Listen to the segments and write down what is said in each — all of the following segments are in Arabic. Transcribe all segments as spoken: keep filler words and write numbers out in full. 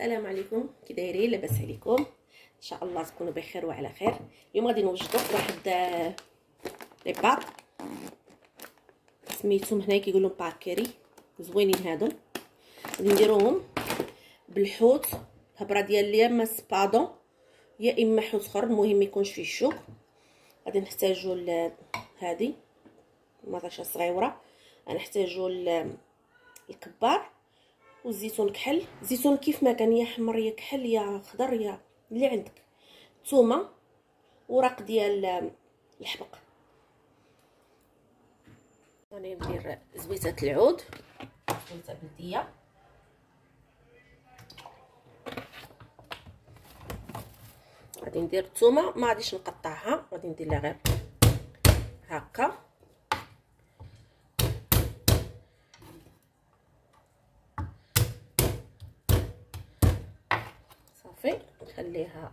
السلام عليكم، كي دايرين؟ لاباس عليكم؟ ان شاء الله تكونوا بخير وعلى خير. اليوم غادي نوجدوا واحد لي بات سميتهم هنا كيقولوا باكيري، زوينين هادو. غادي نديروهم بالحوت هبره ديال يا اما سبادون يا اما حوت اخر، المهم يكونش فيه الشوك. غادي نحتاجوا هذه مطيشه صغيره، غنحتاجوا الكبار والزيتون كحل، زيتون كيف ما كان، يا حمر يا كحل يا خضر يا اللي عندك، ثومه، ورق ديال الحبق. راني ندير زويته العود، زويته بلديه. غادي ندير الثومه، ما غاديش نقطعها، غادي ندير لها غير هكا. صافي نخليها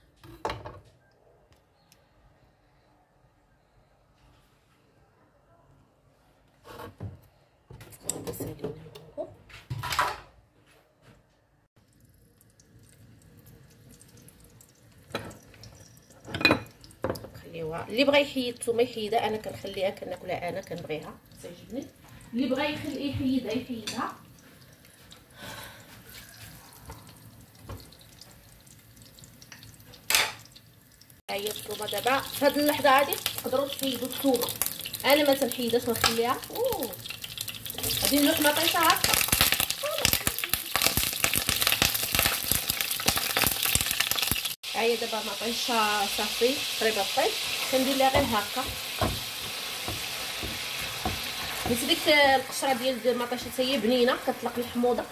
خليوها. اللي بغى يحيد الثومه يحيدها، انا كنخليها كناكلها، انا كنبغيها تعجبني. اللي بغى يخلي يحيدها يحيدها. هي الثومه دابا في هذه اللحظه هذه تقدروا تحيدوا الثومه، انا ما تنحيدهاش ونخليها. اوه غادي نلوح مطيشه هكا. هاهي دابا مطيشه صافي قريبه طيب، كندير لها غير هكا. حيت ديك القشره ديال المطيشه حتى هي بنينه كتطلق الحموضه.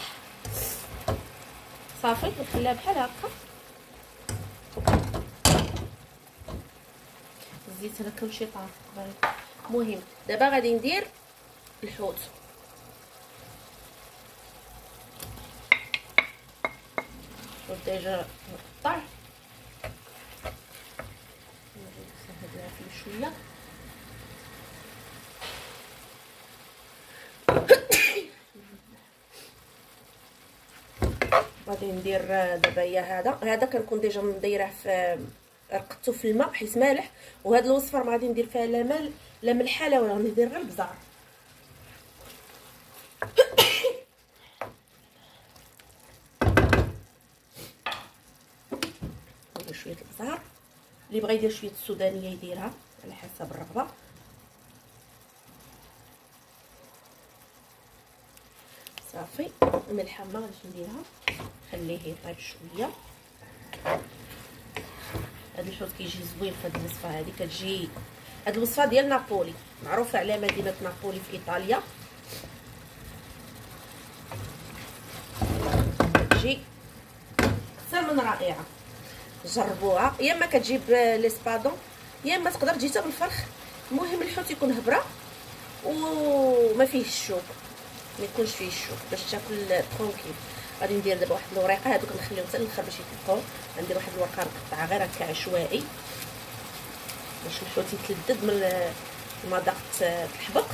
صافي نخليها بحال هكا. الزيت انا كلشي طافق باين. المهم دابا غادي ندير الحوت. الحوت ديجا مقطع، نسهلها فيه شويه. غادي ندير دابا هي هذا هذا كنكون ديجا مديره في رقدته في الماء حيت مالح، وهاد الوصفه ما غادي ندير فيها لا مال لا ملحه لا، ولا غادي ندير غير البزار. ندير شويه البزار، اللي بغى يدير شويه السودانيه يديرها على حسب الرغبه. صافي الملحه ما غاديش نديرها، خليه يطيب شويه. هاد الحوت كيجي زوين في هاد الوصفه هادي، كتجي هاد الوصفه ديال نابولي، معروفه على مدينه نابولي في ايطاليا. كتجي اكثر من رائعه، جربوها. يا اما كتجيب لي سبادون يا اما تقدر تجي بالفرخ. المهم الحوت يكون هبره وما فيه الشوك، ما يكونش فيه الشوك باش تاكل ترونكيل. غادي ندير دابا واحد الوريقه، هادوك نخليهم حتى الاخر باش يطيبوا. غندير واحد الورقه نقطعها غير هكا عشوائي باش الحوت يتلذذ من مذاق الحبق.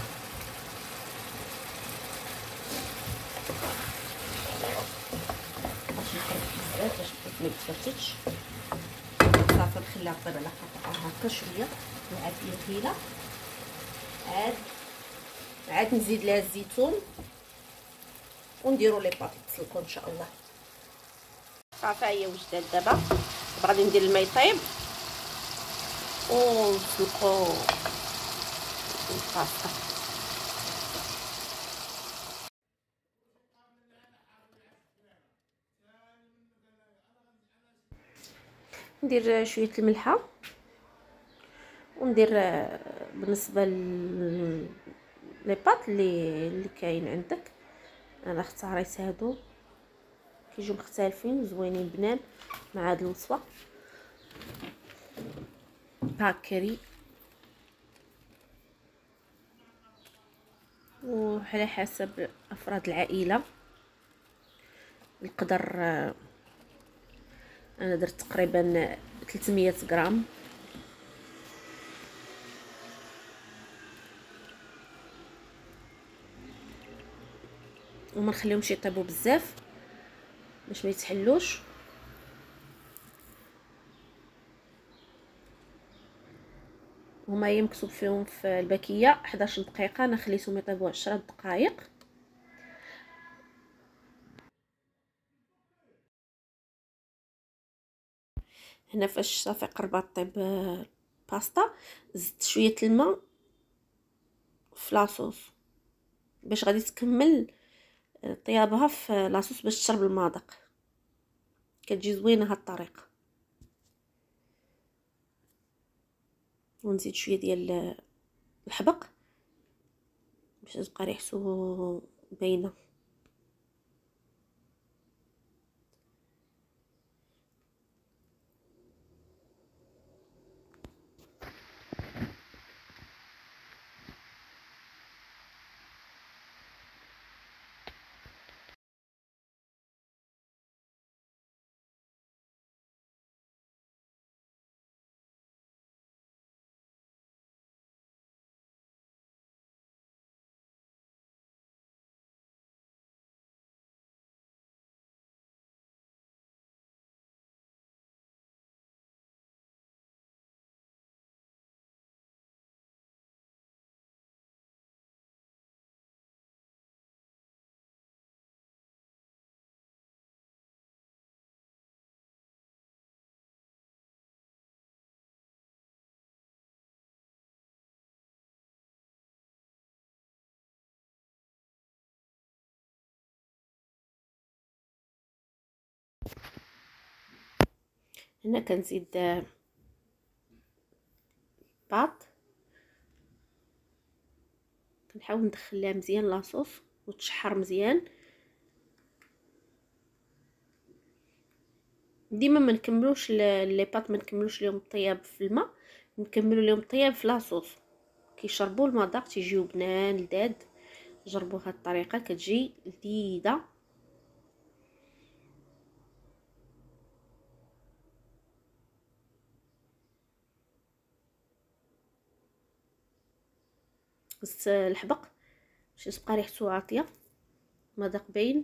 باش نحرك بزاف باش الحوت ما يتفتتش. صافي نخليها طيب على قطعه هكا شويه، نعاد فيها عاد عاد نزيد لها الزيتون ونديروا لي بات يتسلقوا ان شاء الله. صافي هي وجدات دابا. غادي ندير الماء يطيب ونسلقوا الباستا. ندير شويه الملحه، وندير بالنسبه لي بات اللي اللي كاين عندك. انا اختاريت هادو كيجيو مختلفين زوينين بنان مع هاد الوصفه. باكيري وعلى حسب افراد العائله. نقدر انا درت تقريبا ثلاثمية غرام. وما نخليهمش يطيبوا بزاف باش ما يتحلوش. هما هي مكتوب فيهم في الباكيه حداش دقيقه، انا خليتهم يطيبوا عشرة دقائق. هنا فاش صافي قربات طيب الباستا، زدت شويه الماء في لاصوص باش غادي تكمل طيابها في لاصوص باش تشرب المذاق. كتجي زوينه هاد الطريقه. ونزيد شويه ديال الحبق باش تبقى ريحته باينه. هنا كنزيد الباط، كنحاول ندخل لها مزيان لاصوص وتشحر مزيان. ديما ما نكملوش لي باط، ما نكملوش ليهم الطياب في الماء، نكملوا ليهم الطياب في لاصوص. كيشربوا المذاق تيجيو بنان لذاذ. جربوا هاد الطريقه كتجي لذيذه. بس الحبق باش تبقى ريحته عاطيه، مذاق باين.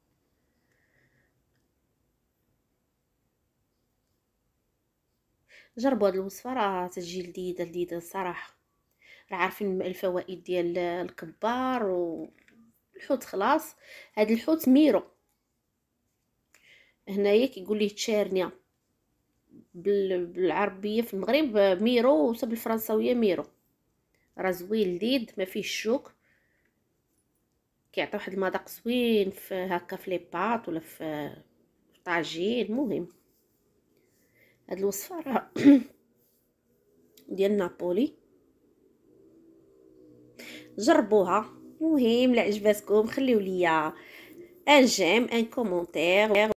جربوا هاد الوصفه راه تجي لذيذه لذيذه الصراحه. راه عارفين الفوائد ديال الكبار والحوت. خلاص هاد الحوت ميرو هنايا كيقول ليه تشارنيا بالعربيه في المغرب ميرو، وصا بالفرنساويه ميرو. راه زوين لذيذ ما فيه الشوك، كيعطي واحد المذاق زوين في هكا في لي باط ولا في طاجين. المهم هاد الوصفه راه ديال نابولي، جربوها. المهم لا عجباتكم خليو ليا ان جيم ان كومونتير.